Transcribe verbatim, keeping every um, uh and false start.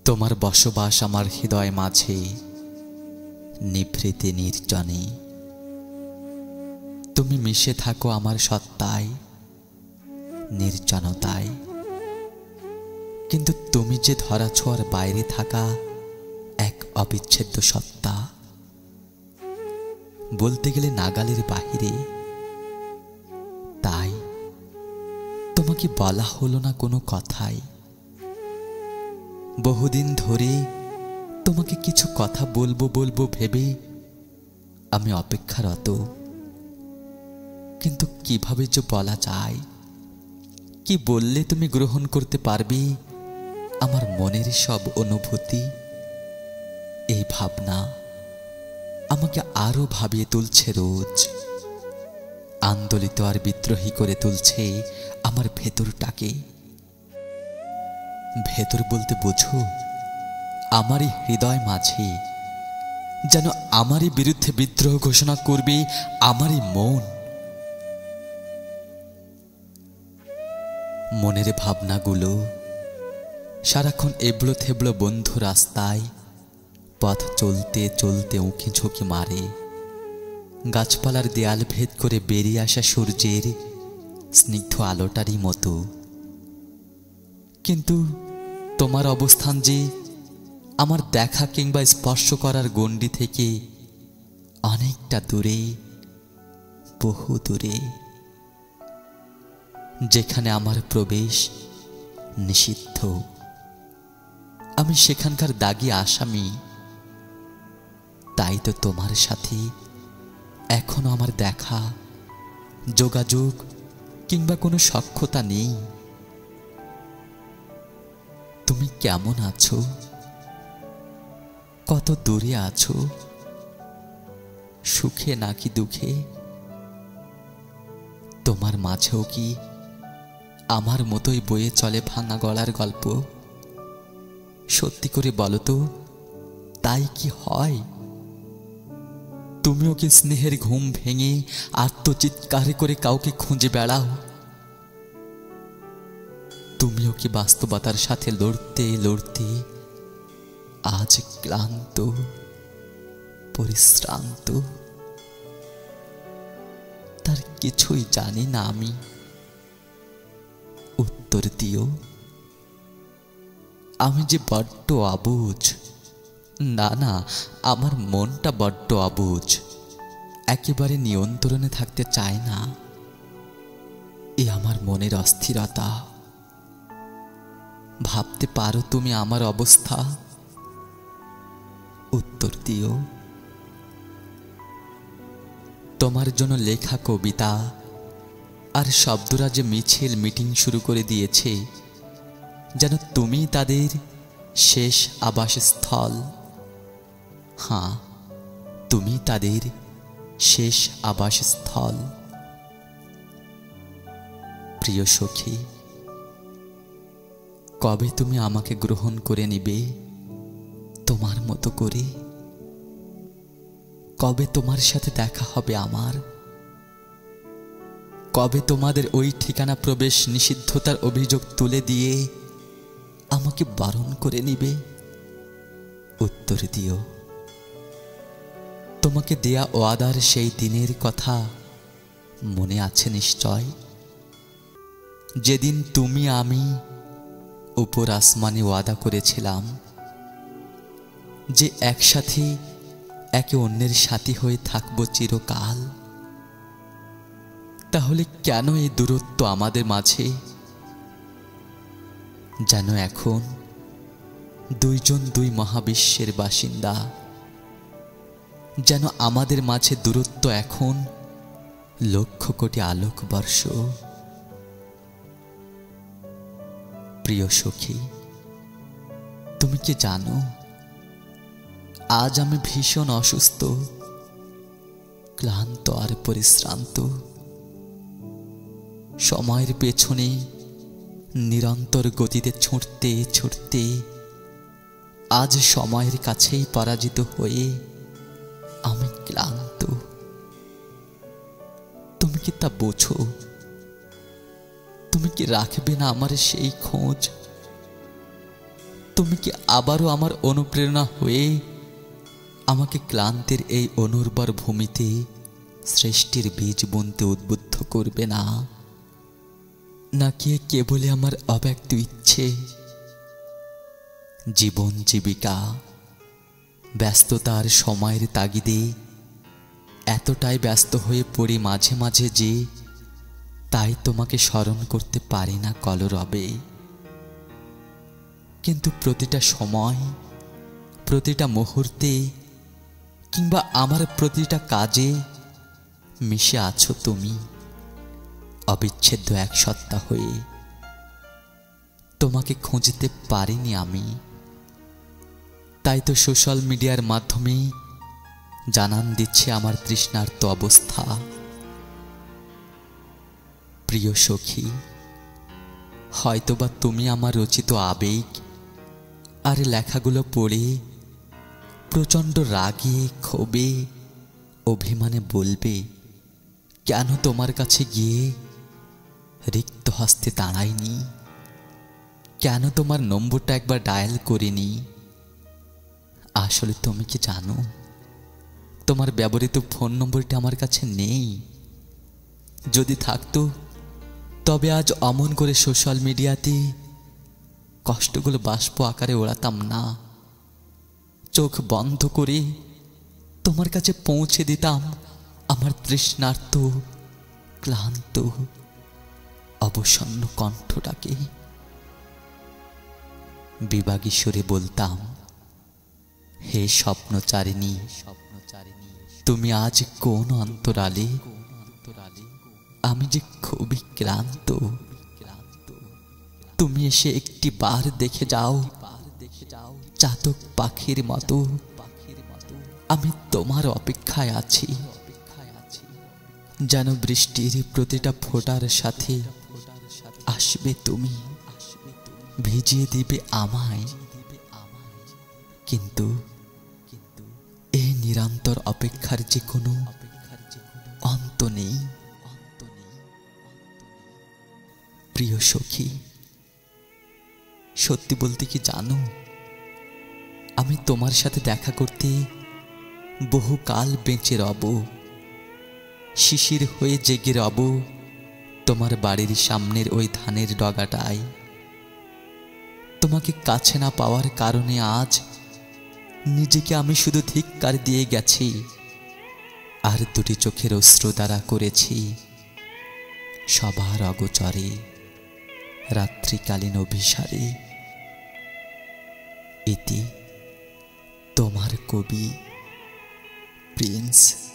তোমার বসবাস আমার হৃদয় মাঝে নিভৃতে নির্জনে। তুমি মিশে থাকো আমার সত্তায় নির্জনতায়। কিন্তু তুমি যে ধরা ছোঁয়ার বাইরে থাকা এক অবিচ্ছেদ্য সত্তা, বলতে গেলে নাগালের বাহিরে। তাই তোমাকে বলা হলো না কোনো কথাই। বহুদিন ধরে তোমাকে কিছু কথা বলবো বলবো ভেবে আমি অপেক্ষারত, কিন্তু কিভাবে যে বলা যায়, কি বললে তুমি গ্রহণ করতে পারবে আমার মনের সব অনুভূতি। এই ভাবনা আমাকে আরো ভাবিয়ে তুলছে রোজ, আন্দোলিত আর বিদ্রোহী করে তুলছে আমার ভেতরটাকে। ভেতর বলতে বোঝো আমারই হৃদয় মাঝে যেন আমারই বিরুদ্ধে বিদ্রোহ ঘোষণা করবে আমারই মন। মনের ভাবনাগুলো সারাক্ষণ এবড়ো থেবড়ো বন্ধ রাস্তায় পথ চলতে চলতে উঁকি ঝুঁকি মারে, গাছপালার দেয়াল ভেদ করে বেরিয়ে আসা সূর্যের স্নিগ্ধ আলোটারই মতো। কিন্তু তোমার অবস্থান যে আমার দেখা কিংবা স্পর্শ করার গণ্ডি থেকে অনেকটা দূরে, বহু দূরে, যেখানে আমার প্রবেশ নিষিদ্ধ। আমি সেখানকার দাগী আসামি। তাই তো তোমার সাথে এখনো আমার দেখা, যোগাযোগ কিংবা কোনো সখ্যতা নেই। তুমি কেমন আছো? কত দূরে আছো? সুখে নাকি দুঃখে? তোমার মাঝেও কি আমার মতোই বয়ে চলে ভাঙা গলার গল্প? সত্যি করে বলো তো, তাই কি হয়? তুমিও কি স্নেহের ঘুম ভেঙে আত্মচিৎকার করে কাউকে খুঁজে বেড়াও? তুমিও কি বাস্তবতার সাথে লড়তে লড়তে আজ ক্লান্ত, পরিশ্রান্ত? তার কিছুই জানি না আমি। উত্তর দিও। আমি যে বড্ড অবুঝ। না না, আমার মনটা বড্ড অবুঝ, একেবারে নিয়ন্ত্রণে থাকতে চায় না। এ আমার মনের অস্থিরতা। ভাবতে পারো তুমি আমার অবস্থা? উত্তর দিও। তোমার জন্য লেখা কবিতা আর শব্দরা যে মিছিল মিটিং শুরু করে দিয়েছে, যেন তুমি তাদের শেষ আবাসস্থল। হ্যাঁ, তুমি তাদের শেষ আবাসস্থল। প্রিয় সখী, কবে তুমি আমাকে গ্রহণ করে নিবে তোমার মতো করে? কবে তোমার সাথে দেখা হবে আমার? কবে তোমাদের ওই ঠিকানা প্রবেশ নিষিদ্ধতার অভিযোগ তুলে দিয়ে আমাকে বারণ করে নিবে? উত্তর দিও। তোমাকে দেয়া ওয়াদার সেই দিনের কথা মনে আছে নিশ্চয়, যেদিন তুমি আমি উপর আসমানে ওয়াদা করেছিলাম যে একসাথে একে অন্যের সাথী হয়ে থাকবো চিরকাল। তাহলে কেন এই দূরত্ব আমাদের মাঝে? যেন এখন দুইজন দুই মহাবিশ্বের বাসিন্দা, যেন আমাদের মাঝে দূরত্ব এখন লক্ষ কোটি আলোকবর্ষ। প্রিয় সখী, তুমি কি জানো আজ আমি ভীষণ অসুস্থ, ক্লান্ত আর পরিশ্রান্ত। সময়ের পেছনে নিরন্তর গতিতে ছুটতে ছুটতে আজ সময়ের কাছেই পরাজিত হয়ে আমি ক্লান্ত। তুমি কি তা বোঝো? তুমি কি রাখবে না আমার সেই খোঁজ? তুমি কি আবারও আমার অনুপ্রেরণা হয়ে আমাকে ক্লান্তির এই অনুর্বর ভূমিতে সৃষ্টির বীজ বুনতে উদ্বুদ্ধ করবে না, নাকি কেবলই আমার অব্যক্ত ইচ্ছে? জীবন জীবিকা ব্যস্ততার সময়ের তাগিদে এতটাই ব্যস্ত হয়ে পড়ি মাঝে মাঝে যে তাই তোমাকে স্মরণ করতে পারি না কলরবে। কিন্তু প্রতিটা সময়, প্রতিটা মুহূর্তে কিংবা আমার প্রতিটা কাজে মিশে আছো তুমি, অবিচ্ছেদ্য এক সত্তা হয়ে। তোমাকে খুঁজতে পারিনি আমি, তাই তো সোশ্যাল মিডিয়ার মাধ্যমে জানান দিচ্ছে আমার তৃষ্ণার্ত অবস্থা। প্রিয় সখী, হয়তোবা তুমি আমার রচিত আবেগ আর লেখাগুলো পড়ে প্রচণ্ড রাগে, ক্ষোভে, অভিমানে বলবে, কেন তোমার কাছে গিয়ে রিক্ত হস্তে দাঁড়াইনি, কেন তোমার নম্বরটা একবার ডায়াল করিনি। আসলে তুমি কি জানো, তোমার ব্যবহৃত ফোন নম্বরটা আমার কাছে নেই। যদি থাকতো তবে আজ অমন করে সোশ্যাল মিডিয়াতে কষ্টগুলো বাষ্প আকারে ওড়াতাম না। চোখ বন্ধ করে তোমার কাছে পৌঁছে দিতাম আমার তৃষ্ণার্ত, ক্লান্ত, অবসন্ন কণ্ঠটাকে। বিভাগী সুরে বলতাম, হে স্বপ্নচারিণী, তুমি আজ কোন অন্তরালে, আমি যে খুবই ক্লান্ত। তুমি এসে একটি বার দেখে যাও, চাতক পাখির মতো আমি তোমার অপেক্ষায় আছি। যেন বৃষ্টির প্রতিটা ফোঁটার সাথে আসবে তুমি, ভিজিয়ে দিবে আমায়। কিন্তু এই নিরন্তর অপেক্ষার যে কোনো অন্ত নেই। প্রিয় সখী, সত্যি বলতে কি জানো, আমি তোমার সাথে দেখা করতে বহুকাল বেঁচে রব, শিশির হয়ে জেগে রব তোমার বাড়ির সামনের ওই ধানের ডগাটায়। তোমাকে কাছে না পাওয়ার কারণে আজ নিজেকে আমি শুধু ধিক্কার দিয়ে গেছি, আর দুটি চোখের অশ্রু দ্বারা করেছি সবার অগোচরে রাত্রিকালীন অভিসারে। ইতি তোমার কবি প্রিন্স।